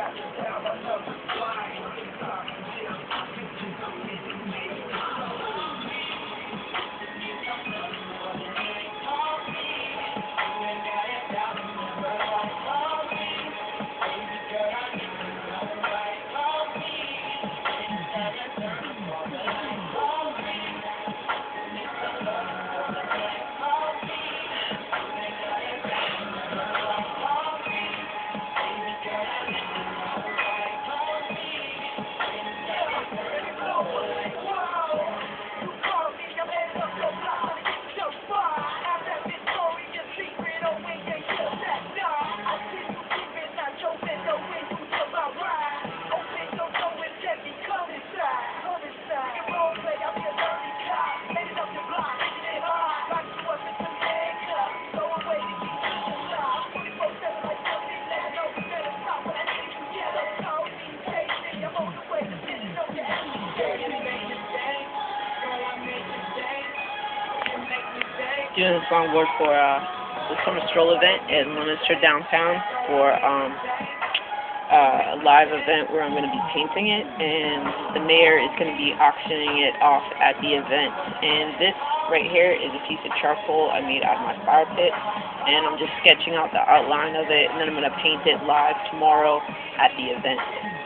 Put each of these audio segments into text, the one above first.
Doing this longboard for the summer stroll event at Leominster downtown for a live event where I'm going to be painting it, and the mayor is going to be auctioning it off at the event. And this right here is a piece of charcoal I made out of my fire pit, and I'm just sketching out the outline of it, and then I'm going to paint it live tomorrow at the event.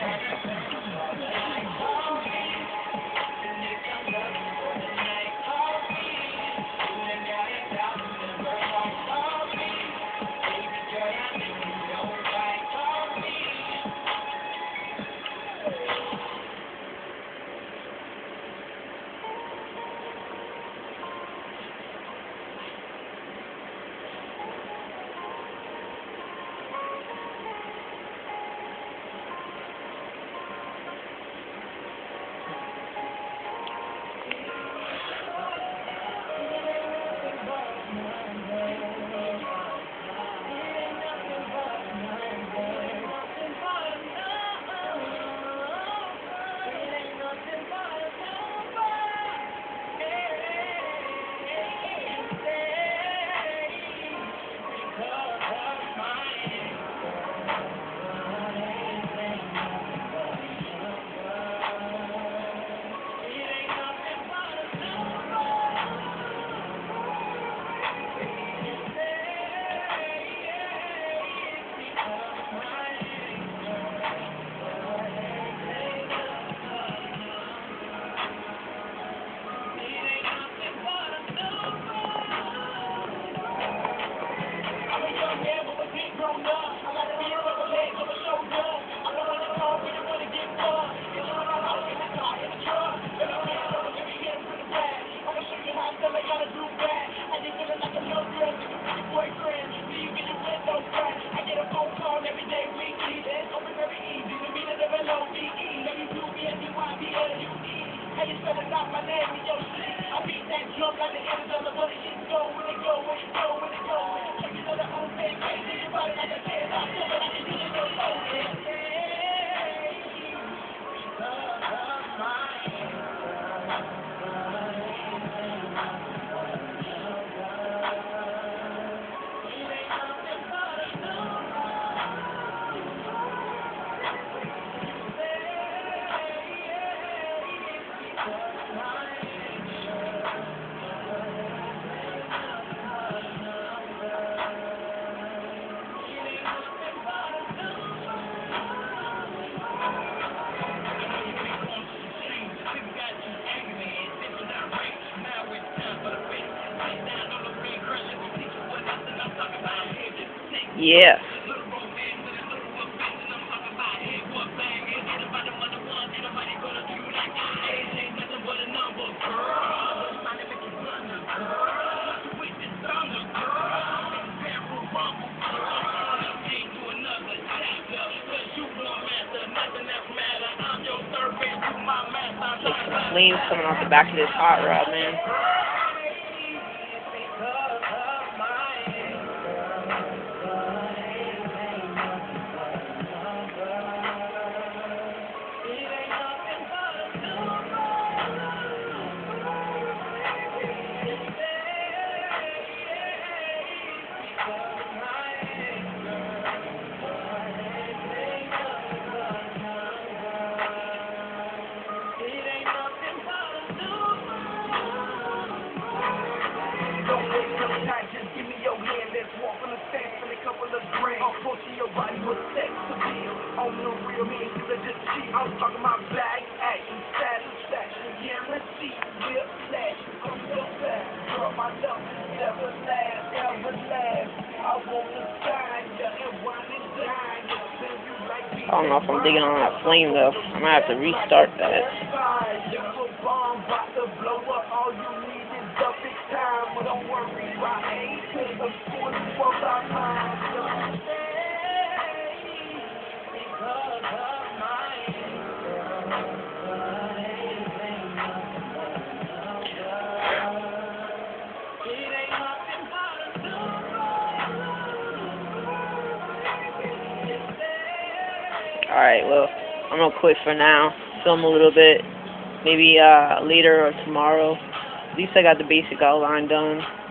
Yes. There's flames coming off the back of this hot rod, man. I don't know if I'm digging on that flame though. I'm gonna have to restart that. Alright, well, I'm gonna quit for now. Film a little bit. Maybe later or tomorrow. At least I got the basic outline done.